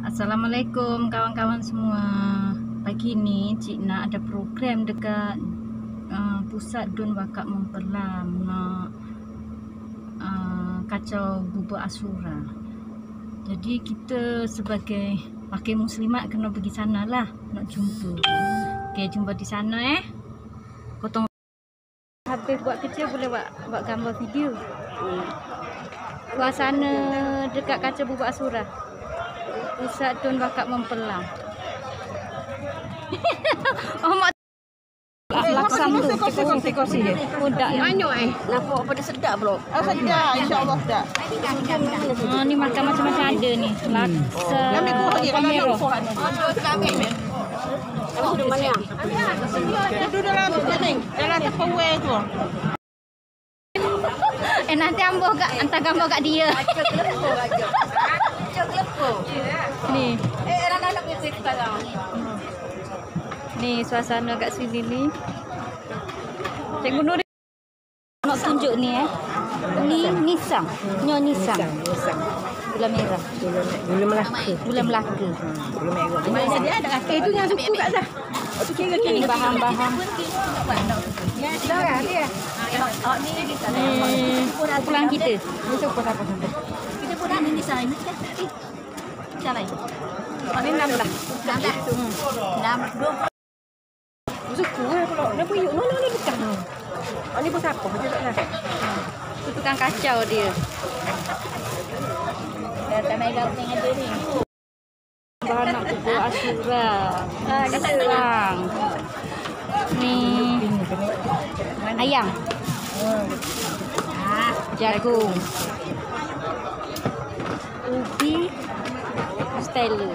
Assalamualaikum kawan-kawan semua. Pagi ni Cik nak ada program dekat pusat Dun Wakaf Memperlam nak kacau bubur Ashura. Jadi kita sebagai wakil muslimat kena pergi sana lah nak jumpa. Okey, jumpa di sana Potong habis buat kerja boleh buat gambar video. Suasana dekat kacau bubur Ashura. Pusat Dun Wakaf Memperlam. Oh mak laksam tu tekosi dia. Mudah Banyak nampak pada sedap bro. Sedap, insya-Allah sedap. Ni makan macam-macam ada ni. Laksa. Ambil kuah lagi kalau nak merah. kuah. Kamu sudah mana? Duduk dalam dalam tupperware tu. Nanti ambil hantar gambar kat dia. Ni. Anak-anak music sekarang. Ni suasana kat sini ni. Cikgu Nur nak tunjuk ni Ni nisang. Nyo nisang. Gula merah. Gula Melaka. Gula Melaka. Gula merah. Mana dia ada kaki tu yang suku kat dah. Tu kira Ni bahan-bahan. dah dia. Ni pulang kita. Itu pun apa sampai. Kita pun ada ni sana. Macam lain. Ni 16. 6. Suku kalau nak puyuk mana ni dekat. Ni pun siapa macam tak lah. Tu tukang kacau dia. Dah main laut yang ada ni. Bahan nak bubur Ashura. Pisang. Ni ayam. Jagung. Ubi. Stella.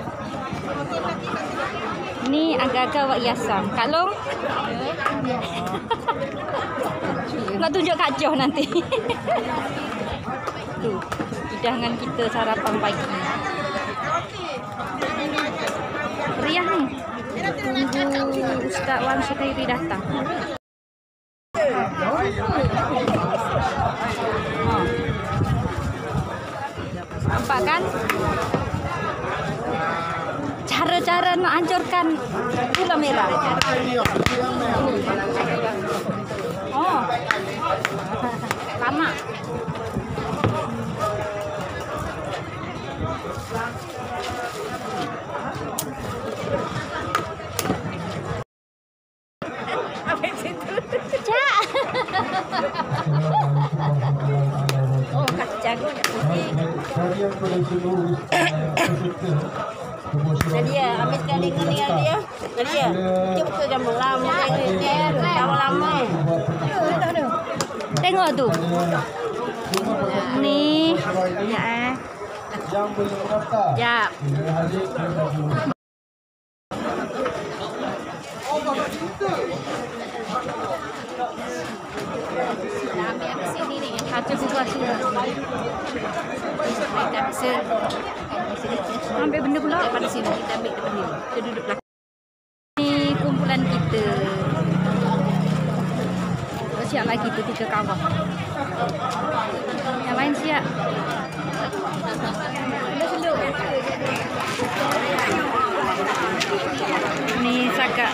Ni agak-agak wak yasam. Kak Long. Nak tunjuk kacau nanti. Tu, hidangan kita sarapan pagi. Riah ni. Tunggu Ustaz Wan Syukri datang. Nampak kan? Cara-cara nak hancurkan gula merah. Oh. Lama. Oh, kacang putih. Nadia, ambil sekali dengan dia. Nadia, dia buka gambar lama dia. Gambar lama. Tengok tu. Ni. Ya. Jap. Kacau bubur Ashura. Ambil benda pula pada sini. Kita ambil depan ni. Kita duduk belakang. Ni kumpulan kita. Siap lagi tu 3 kawan. Yang lain siap. Ni sakak.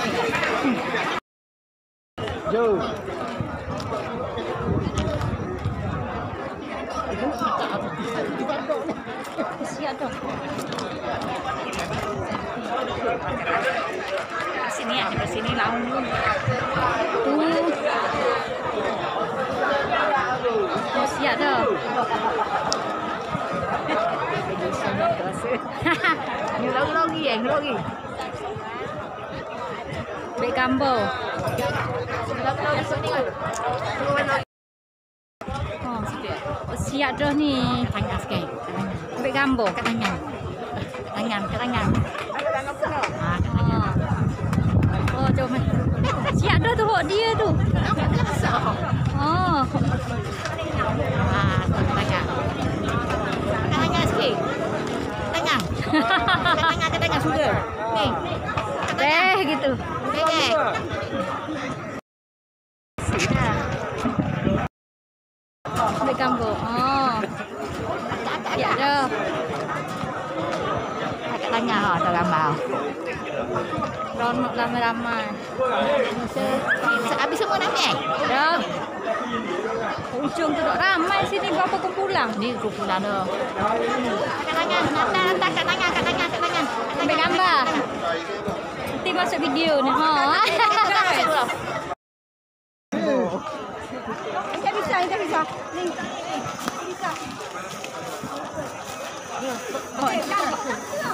Jom. Siap tu. Sini di sini laung dulu. Oh, siap dah. Ni lagi lagi. Baik gambar. Oh, siap dah ni. Tangan sikit. Baik gambar. Tangan. Oh, jom. Siap dah tu hok dia tu. Oh. Tangan sikit. Tangan sudah. Ni. Gitu. Okey. Baik gambar. Oh. Siap dah. ada gambar. Ronok ramai-ramai. Habis semua nak ni? Dah. Ujung tu tak ramai sini berapa kumpulan. Ni kumpulan tu. Kat tangan, kat tangan. Ambil gambar. Nanti masuk video ni. Ha. Kita bisa. Ni. Bisa.